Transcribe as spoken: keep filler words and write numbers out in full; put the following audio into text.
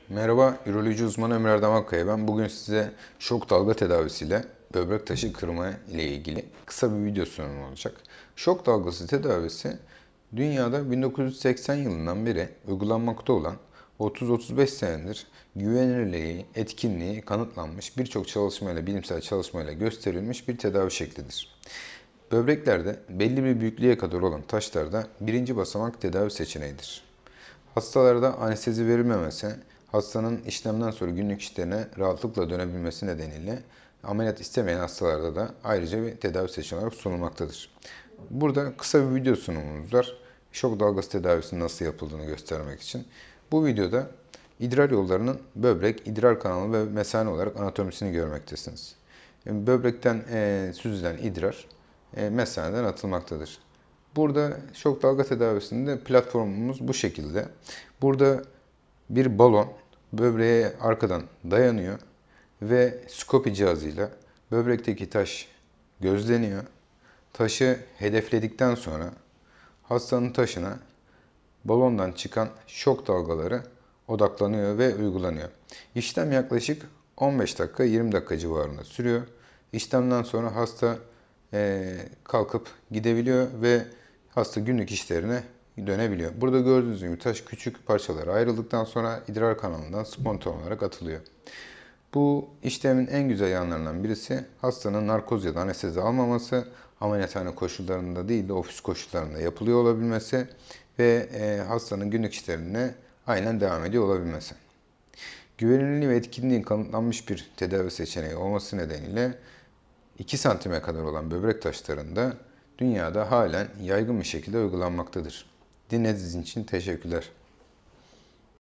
Merhaba, üroloji uzmanı Ömer Erdem Akkaya ben. Bugün size şok dalga tedavisiyle böbrek taşı kırma ile ilgili kısa bir video sunumum olacak. Şok dalgası tedavisi dünyada bin dokuz yüz seksen yılından beri uygulanmakta olan otuz otuz beş senedir güvenilirliği, etkinliği kanıtlanmış birçok çalışmayla, bilimsel çalışmayla gösterilmiş bir tedavi şeklidir. Böbreklerde belli bir büyüklüğe kadar olan taşlarda birinci basamak tedavi seçeneğidir. Hastalarda anestezi verilmemesi, hastanın işlemden sonra günlük işlerine rahatlıkla dönebilmesi nedeniyle ameliyat istemeyen hastalarda da ayrıca bir tedavi seçeneği olarak sunulmaktadır. Burada kısa bir video sunumumuz var. Şok dalgası tedavisinin nasıl yapıldığını göstermek için. Bu videoda idrar yollarının böbrek, idrar kanalı ve mesane olarak anatomisini görmektesiniz. Böbrekten e, süzülen idrar e, mesaneden atılmaktadır. Burada şok dalga tedavisinde platformumuz bu şekilde. Burada bir balon böbreğe arkadan dayanıyor ve skopi cihazıyla böbrekteki taş gözleniyor. Taşı hedefledikten sonra hastanın taşına balondan çıkan şok dalgaları odaklanıyor ve uygulanıyor. İşlem yaklaşık on beş dakika yirmi dakika civarında sürüyor. İşlemden sonra hasta e, kalkıp gidebiliyor ve hasta günlük işlerine dönebiliyor. Burada gördüğünüz gibi taş küçük parçalara ayrıldıktan sonra idrar kanalından spontan olarak atılıyor. Bu işlemin en güzel yanlarından birisi hastanın narkoz ya da anestezi almaması, ameliyathane koşullarında değil de ofis koşullarında yapılıyor olabilmesi ve e, hastanın günlük işlerine aynen devam ediyor olabilmesi. Güvenilirliği ve etkinliği kanıtlanmış bir tedavi seçeneği olması nedeniyle iki santime kadar olan böbrek taşlarında dünyada halen yaygın bir şekilde uygulanmaktadır. Dinlediğiniz için teşekkürler.